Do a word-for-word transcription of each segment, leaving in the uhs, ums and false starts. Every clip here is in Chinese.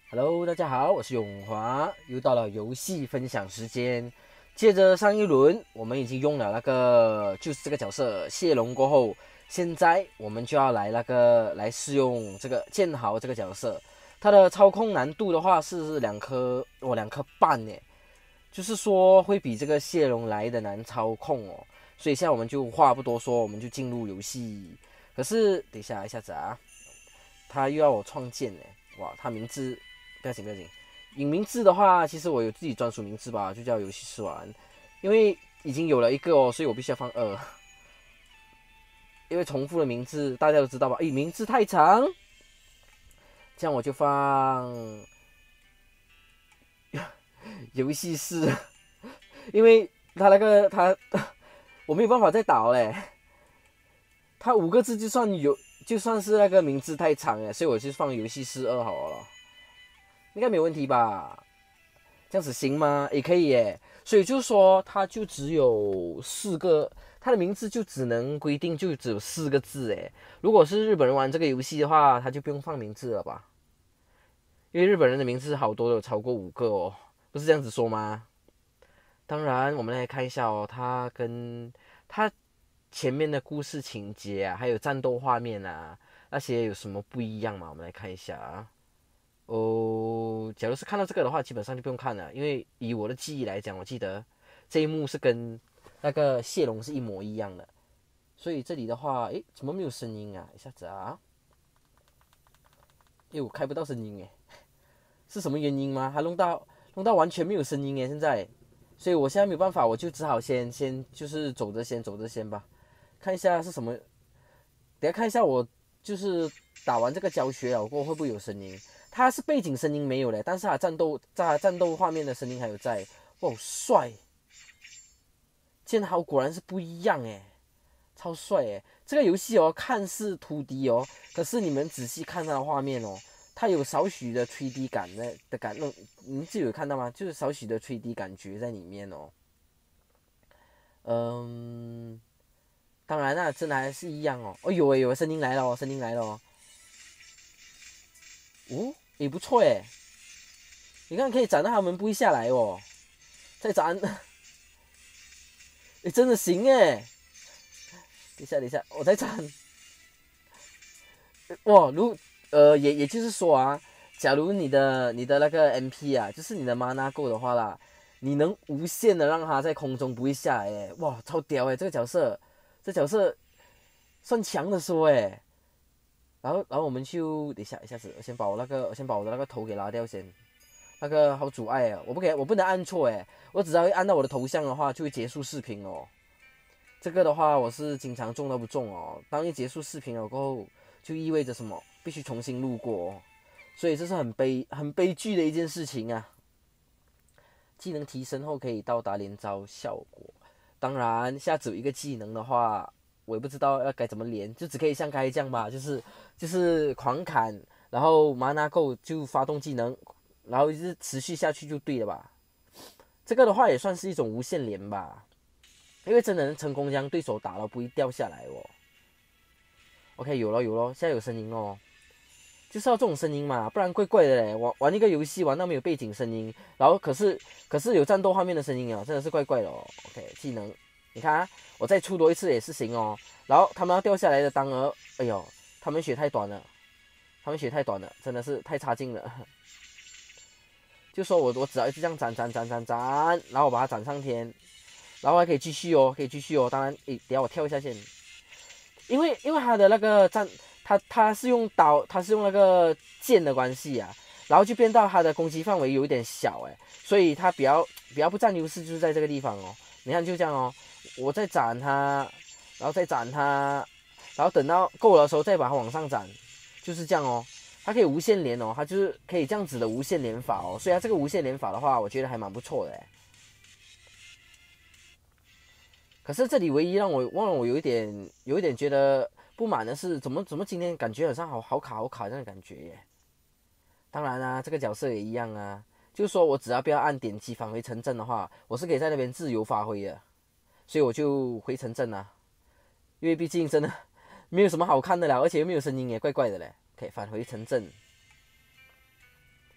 Hello，大家好，我是永华，又到了游戏分享时间。接着上一轮，我们已经用了那个就是这个角色谢龙过后，现在我们就要来那个来试用这个剑豪这个角色。它的操控难度的话是两颗，哦，两颗半呢，就是说会比这个谢龙来的难操控哦。所以现在我们就话不多说，我们就进入游戏。可是等一下一下子啊，他又要我创建呢，哇，他名字不要紧不要紧。影名字的话，其实我有自己专属名字吧，就叫游戏试玩。因为已经有了一个哦，所以我必须要放二。因为重复的名字大家都知道吧？诶，名字太长，这样我就放游戏室。因为他那个他我没有办法再打嘞。他五个字就算有，就算是那个名字太长了，所以我就放游戏室二好了，应该没有问题吧？这样子行吗？也可以耶。所以就是说，它就只有四个，它的名字就只能规定就只有四个字诶。如果是日本人玩这个游戏的话，他就不用放名字了吧？因为日本人的名字好多都有超过五个哦，不是这样子说吗？当然，我们来看一下哦，它跟它前面的故事情节啊，还有战斗画面啊，那些有什么不一样嘛？我们来看一下啊。哦，假如是看到这个的话，基本上就不用看了，因为以我的记忆来讲，我记得这一幕是跟那个谢龙是一模一样的。所以这里的话，诶，怎么没有声音啊？一下子啊，诶，我开不到声音诶，是什么原因吗？它弄到弄到完全没有声音诶，现在，所以我现在没有办法，我就只好先先就是走着先走着先吧，看一下是什么，等下看一下我就是打完这个教学了过后会不会有声音？它是背景声音没有嘞，但是它战斗在战斗画面的声音还有在。哇，帅！剑豪果然是不一样诶，超帅诶！这个游戏哦，看似 二 D 哦，可是你们仔细看它的画面哦，它有少许的 三 D 感的的感，那你们自己有看到吗？就是少许的 三 D 感觉在里面哦。嗯，当然啦，真的还是一样哦。哦，有诶，有声音来了哦，声音来了哦。哦，也不错诶，你看可以斩到他们不会下来哦。再斩，诶，真的行诶。等一下，等一下，我再斩。哇，如呃也也就是说啊，假如你的你的那个 M P 啊，就是你的 mana 够的话啦，你能无限的让它在空中不会下来诶，哇，超屌诶，这个角色，这角色算强的说诶。然后然后我们就等一下一下子，我先把我那个我先把我的那个头给拉掉先，那个好阻碍啊，我不给我不能按错诶，我只要一按到我的头像的话就会结束视频哦。这个的话我是经常中都不中哦，当一结束视频了过后，就意味着什么？必须重新录过哦，所以这是很悲很悲剧的一件事情啊。技能提升后可以到达连招效果，当然下只有一个技能的话，我也不知道要该怎么连，就只可以像刚才这样吧，就是就是狂砍，然后麻拿够就发动技能，然后一直持续下去就对了吧。这个的话也算是一种无限连吧，因为真的能成功将对手打到不会掉下来哦。OK，有了有了，现在有声音哦。就是要这种声音嘛，不然怪怪的嘞。玩玩一个游戏玩到没有背景声音，然后可是可是有战斗画面的声音啊，真的是怪怪的哦。OK，技能，你看啊，我再出多一次也是行哦。然后他们要掉下来的当儿，哎呦，他们血太短了，他们血太短了，真的是太差劲了。就说我我只要一直这样斩斩斩斩斩，然后我把它斩上天，然后还可以继续哦，可以继续哦。当然，诶，等下我跳一下先，因为因为他的那个战，他他是用刀，他是用那个剑的关系啊，然后就变到他的攻击范围有一点小哎，所以他比较比较不占优势，就是在这个地方哦。你看就这样哦，我再斩他，然后再斩他，然后等到够了的时候再把它往上斩，就是这样哦。它可以无限连哦，它就是可以这样子的无限连法哦。所以它这个无限连法的话，我觉得还蛮不错的哎。可是这里唯一让我让我有一点有一点觉得不满的是，怎么怎么今天感觉好像好好卡好卡这样的感觉耶。当然啊，这个角色也一样啊，就是说我只要不要按点击返回城镇的话，我是可以在那边自由发挥的，所以我就回城镇啊，因为毕竟真的没有什么好看的了，而且又没有声音也怪怪的嘞。可以返回城镇，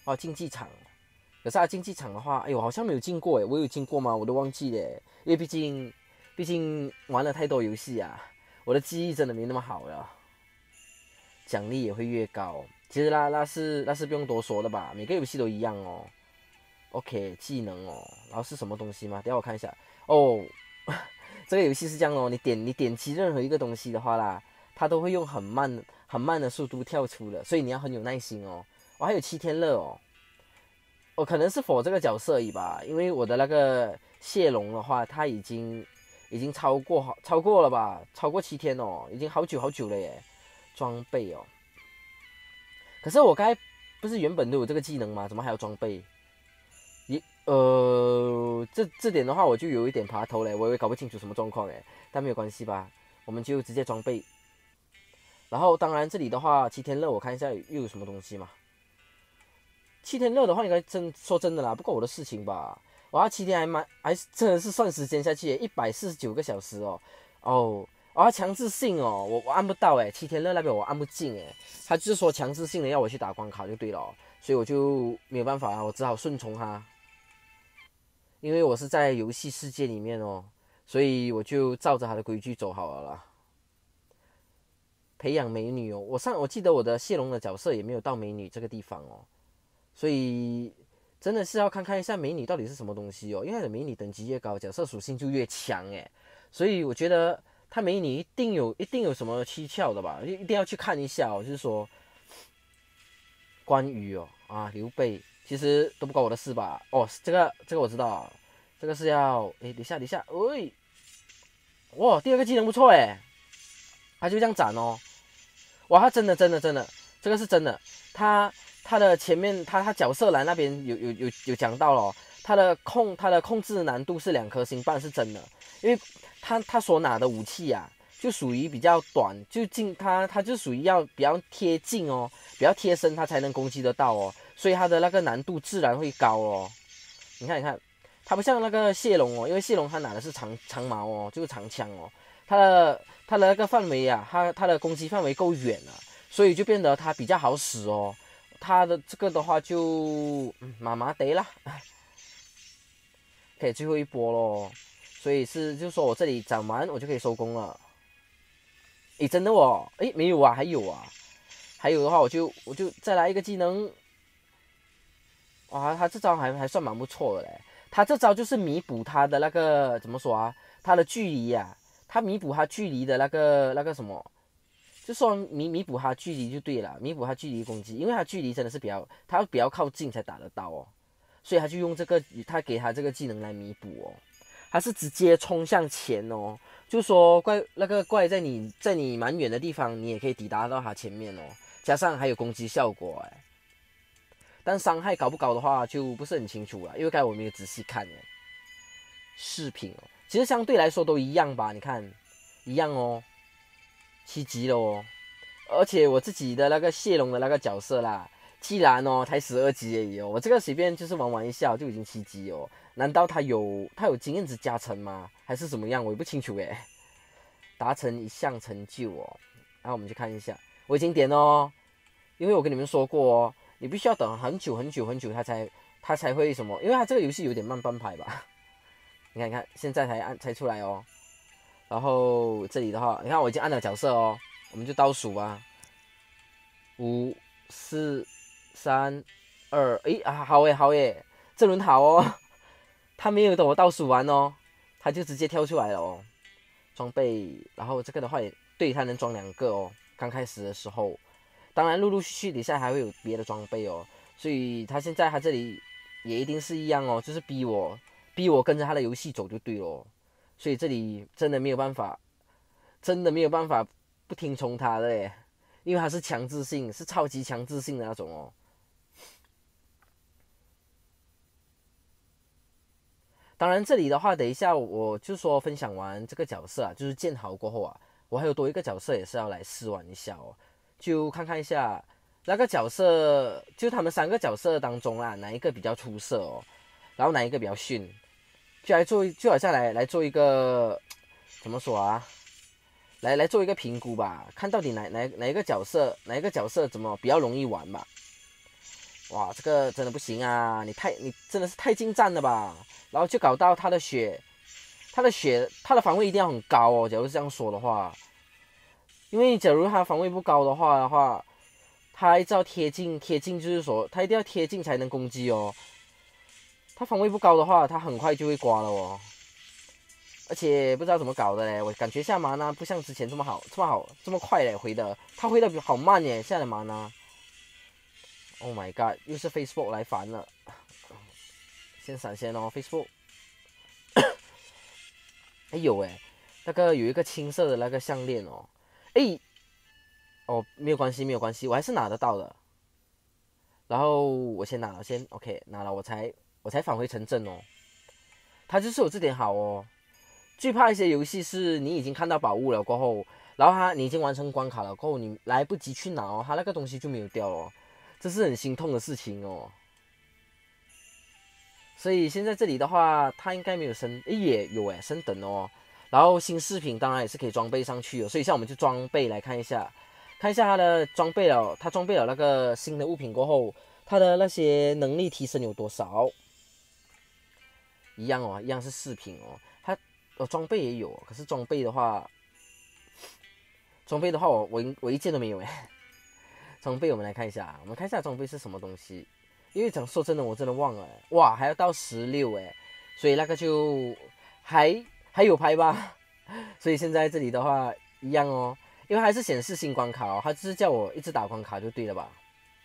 哦，竞技场。可是它竞技场的话，哎呦，好像没有进过哎，我有进过吗？我都忘记了，因为毕竟，毕竟玩了太多游戏啊，我的记忆真的没那么好了。奖励也会越高，其实那那是那是不用多说的吧，每个游戏都一样哦。OK， 技能哦，然后是什么东西吗？等下我看一下哦。这个游戏是这样哦，你点你点击任何一个东西的话啦，它都会用很慢很慢的速度跳出的，所以你要很有耐心哦。我、哦、还有七天乐哦。我、哦、可能是否这个角色而已吧，因为我的那个谢龙的话，它已经已经超过好超过了吧，超过七天哦，已经好久好久了耶。装备哦，可是我刚才不是原本都有这个技能吗？怎么还有装备？一呃，这这点的话我就有一点爬头嘞，我也搞不清楚什么状况哎，但没有关系吧，我们就直接装备。然后当然这里的话，七天乐我看一下又有什么东西嘛。七天乐的话，应该真说真的啦，不关我的事情吧。哇，七天还蛮还真的是算时间下去，一百四十九个小时哦。哦，啊，强制性哦，我我按不到哎，七天乐那边我按不进哎，他就是说强制性的要我去打关卡就对了，所以我就没有办法，我只好顺从他。因为我是在游戏世界里面哦，所以我就照着他的规矩走好了啦。培养美女哦，我上我记得我的谢龙的角色也没有到美女这个地方哦。所以真的是要看看一下美女到底是什么东西哦，因为美女等级越高，角色属性就越强诶。所以我觉得她美女一定有一定有什么蹊跷的吧，一定要去看一下哦。就是说关羽哦啊刘备，其实都不关我的事吧？哦，这个这个我知道，这个是要诶，等一下等一下，喂，哇，第二个技能不错诶，他就这样斩哦。哇，他真的真的真的，这个是真的，他。他的前面，他他角色栏那边有有有有讲到了，他的控他的控制难度是两颗星半，是真的，因为他他所拿的武器啊，就属于比较短，就近他他就属于要比较贴近哦，比较贴身，他才能攻击得到哦，所以他的那个难度自然会高哦。你看你看，他不像那个谢龙哦，因为谢龙他拿的是长长矛哦，就是长枪哦，他的他的那个范围啊，他他的攻击范围够远了，所以就变得他比较好使哦。他的这个的话就麻麻得啦，可以最后一波咯，所以是就是说我这里斩完我就可以收工了。诶，真的哦，诶，没有啊，还有啊，还有的话我就我就再来一个技能。哇，他这招还还算蛮不错的嘞，他这招就是弥补他的那个怎么说啊，他的距离呀、啊，他弥补他距离的那个那个什么。就说弥弥补他距离就对了，弥补他距离攻击，因为他距离真的是比较，他要比较靠近才打得到哦，所以他就用这个，他给他这个技能来弥补哦，他是直接冲向前哦，就说怪那个怪在你在你蛮远的地方，你也可以抵达到他前面哦，加上还有攻击效果哎，但伤害高不高的话就不是很清楚了，因为刚才我没有仔细看哎，视频哦，其实相对来说都一样吧，你看一样哦。七级了哦，而且我自己的那个谢龙的那个角色啦，既然哦才十二级而已哦，我这个随便就是玩玩一下就已经七级哦，难道他有他有经验值加成吗？还是怎么样？我也不清楚诶。达成一项成就哦，然后我们去看一下，我已经点哦，因为我跟你们说过哦，你必须要等很久很久很久，他才他才会什么，因为他这个游戏有点慢半拍吧。你看，你看，现在才按才出来哦。然后这里的话，你看我已经按了角色哦，我们就倒数啊，五、四、三、二，诶啊，好诶，好诶，这轮好哦，他没有等我倒数完哦，他就直接跳出来了哦。装备，然后这个的话也对，他能装两个哦，刚开始的时候，当然陆陆续续底下还会有别的装备哦，所以他现在他这里也一定是一样哦，就是逼我逼我跟着他的游戏走就对了。所以这里真的没有办法，真的没有办法不听从他的嘞，因为他是强制性，是超级强制性的那种哦。当然这里的话，等一下我就说分享完这个角色啊，就是建好过后啊，我还有多一个角色也是要来试玩一下哦，就看看一下那个角色，就他们三个角色当中啊，哪一个比较出色哦，然后哪一个比较逊，就来做，就好像来来做一个怎么说啊？来来做一个评估吧，看到底哪哪哪一个角色哪一个角色怎么比较容易玩吧。 哇，这个真的不行啊！你太你真的是太近战了吧？然后就搞到他的血，他的血，他的防卫一定要很高哦。假如是这样说的话，因为假如他防卫不高的话的话，他一直要贴近，贴近就是说他一定要贴近才能攻击哦。他防卫不高的话，他很快就会刮了哦。而且不知道怎么搞的嘞，我感觉下麻呢不像之前这么好，这么好，这么快嘞回的，他回的好慢耶，现在的麻呢。Oh my god， 又是 Facebook 来烦了。先闪现哦 ，Facebook。哎有哎，那个有一个青色的那个项链哦。哎，哦没有关系没有关系，我还是拿得到的。然后我先拿了先 ，OK 拿了我才我才返回城镇哦。它就是有这点好哦。最怕一些游戏是你已经看到宝物了过后，然后它你已经完成关卡了过后，你来不及去拿哦，它那个东西就没有掉哦，这是很心痛的事情哦。所以现在这里的话，它应该没有升，诶也有诶升等哦。然后新饰品当然也是可以装备上去哦，所以像我们就装备来看一下，看一下它的装备了，它装备了那个新的物品过后，它的那些能力提升有多少？一样哦，一样是饰品哦，它哦装备也有，可是装备的话，装备的话我我我一件都没有哎。装备我们来看一下，我们看一下装备是什么东西。因为讲说真的，我真的忘了，哇，还要到十六哎，所以那个就还还有拍吧。所以现在这里的话一样哦，因为还是显示新关卡哦，它只是叫我一直打关卡就对了吧？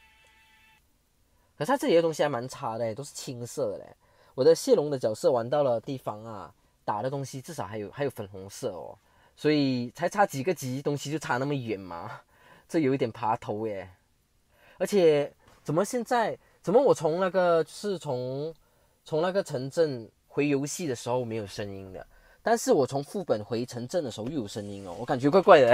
可是它这里的东西还蛮差的，都是青色的嘞。我的谢龙的角色玩到了地方啊，打的东西至少还有还有粉红色哦，所以才差几个级，东西就差那么远嘛，这有一点爬头耶。而且怎么现在怎么我从那个就是从从那个城镇回游戏的时候没有声音的，但是我从副本回城镇的时候又有声音哦，我感觉怪怪的。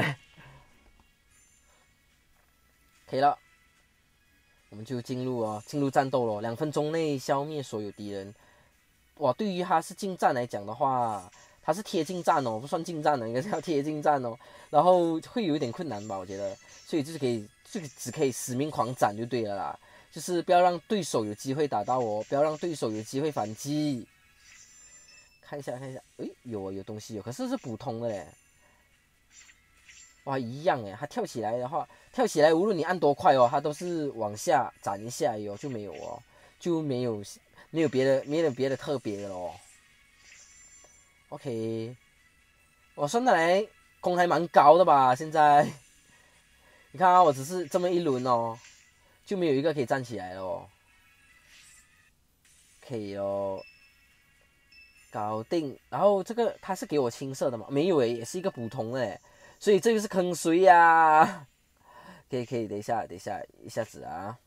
可以了，我们就进入哦，进入战斗了，两分钟内消灭所有敌人。哇，对于他是近战来讲的话，他是贴近战哦，不算近战的，应该是要贴近战哦。然后会有一点困难吧，我觉得，所以就是可以，这个只可以死命狂斩就对了啦，就是不要让对手有机会打到我，不要让对手有机会反击。看一下，看一下，诶，有啊，有东西有，可是是普通的嘞。哇，一样诶，它跳起来的话，跳起来无论你按多快哦，它都是往下斩一下哟，就没有哦，就没有没有别的没有别的特别的咯。OK，我算得来攻还蛮高的吧？现在你看啊，我只是这么一轮哦，就没有一个可以站起来了哦。可以哦，搞定。然后这个它是给我青色的吗？没有诶，也是一个普通的，所以这就是坑谁呀、啊？可以可以，等一下等一下一下子啊。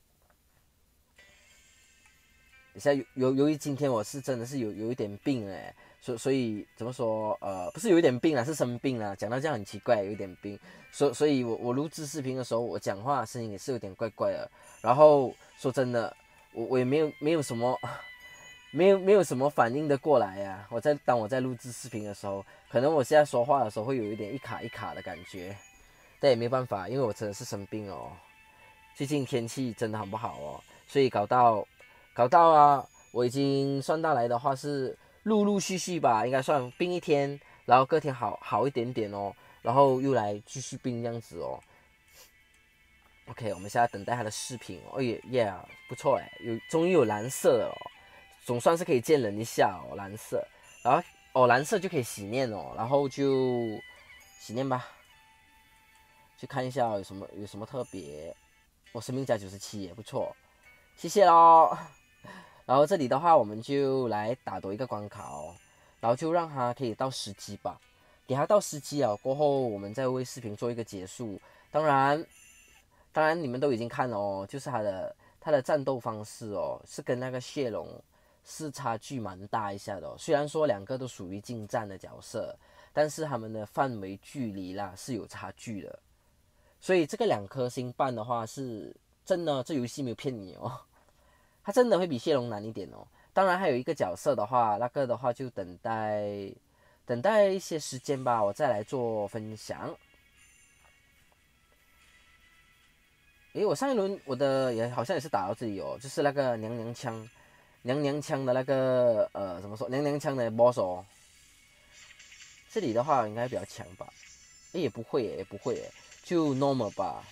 等一下，由由于今天我是真的是有有一点病哎，所所以怎么说呃不是有一点病啊，是生病了。讲到这样很奇怪，有一点病，所所以我我录制视频的时候，我讲话声音也是有点怪怪的。然后说真的，我我也没有没有什么没有没有什么反应的过来呀、啊。我在当我在录制视频的时候，可能我现在说话的时候会有一点一卡一卡的感觉，但也没办法，因为我真的是生病哦。最近天气真的很不好哦，所以搞到搞到啊，我已经算到来的话是陆陆续续吧，应该算病一天，然后隔天好好一点点哦，然后又来继续病这样子哦。OK，我们现在等待他的视频哦，耶耶，不错哎，有终于有蓝色了哦，总算是可以见人一下哦，蓝色，然后哦蓝色就可以洗念哦，然后就洗念吧，去看一下有什么有什么特别。我、哦、生命加九十七也不错，谢谢喽。然后这里的话，我们就来打多一个关卡哦，然后就让它可以到十级吧，给它到十级了过后，我们再为视频做一个结束。当然，当然你们都已经看了哦，就是它的它的战斗方式哦，是跟那个谢龙是差距蛮大一下的哦。虽然说两个都属于近战的角色，但是他们的范围距离啦是有差距的。所以这个两颗星半的话是真的，这游戏没有骗你哦。它真的会比谢龙难一点哦。当然还有一个角色的话，那个的话就等待等待一些时间吧，我再来做分享。 诶，我上一轮我的也好像也是打到这里哦，就是那个娘娘腔，娘娘腔的那个呃怎么说，娘娘腔的 boss 哦。这里的话应该比较强吧？诶，也不会耶，也不会耶，就 normal 吧。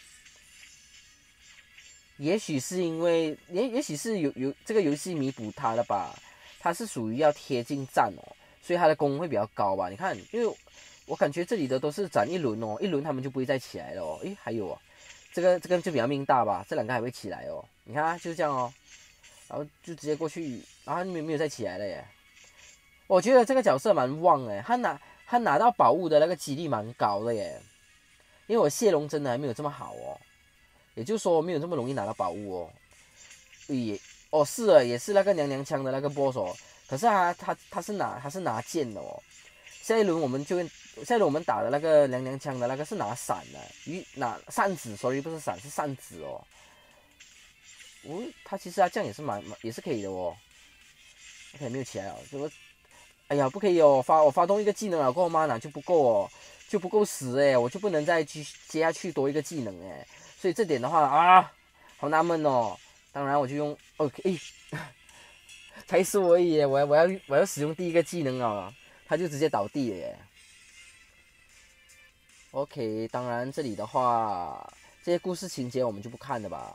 也许是因为，也也许是有有这个游戏弥补它的吧，它是属于要贴近战哦，所以它的攻会比较高吧。你看，因为我感觉这里的都是斩一轮哦，一轮他们就不会再起来了哦。诶，还有哦，这个这个就比较命大吧，这两个还会起来哦。你看啊，就是这样哦，然后就直接过去，然后没有没有再起来了耶。我觉得这个角色蛮旺诶，他拿他拿到宝物的那个几率蛮高的耶，因为我蟹龙真的还没有这么好哦。也就是说没有这么容易拿到宝物哦。也哦是啊，也是那个娘娘腔的那个 boss 哦。可是他他他是拿他是拿剑的哦。下一轮我们就下一轮我们打的那个娘娘腔的那个是拿伞的，鱼拿扇子，sorry 不是伞是扇子哦。哦，他其实他这样也是蛮也是可以的哦。OK 没有起来哦，怎么？哎呀不可以哦，发我发动一个技能了过后 mana 就不够哦，就不够使哎，我就不能再继接下去多一个技能哎。所以这点的话啊，好纳闷哦。当然我就用 OK， 才输而已耶，我要我要我要使用第一个技能啊，他就直接倒地了耶。OK， 当然这里的话，这些故事情节我们就不看了吧。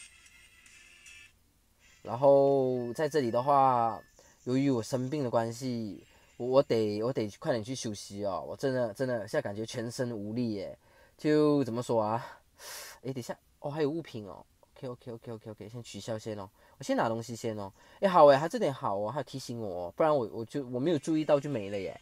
然后在这里的话，由于我生病的关系，我我得我得快点去休息哦。我真的真的现在感觉全身无力耶，就怎么说啊？诶，等一下，哦还有物品哦。OK OK OK OK OK，先取消先哦，我先拿东西先哦。诶，好诶，他这点好哦，还有提醒我哦，不然我我就我没有注意到就没了耶。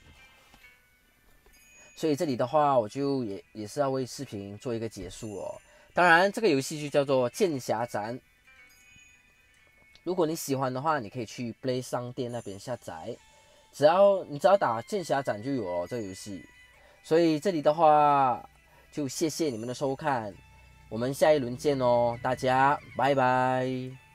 所以这里的话，我就也也是要为视频做一个结束哦。当然，这个游戏就叫做剑侠斩。如果你喜欢的话，你可以去 Play 商店那边下载，只要你只要打剑侠斩就有了这个游戏。所以这里的话，就谢谢你们的收看，我们下一轮见哦，大家拜拜。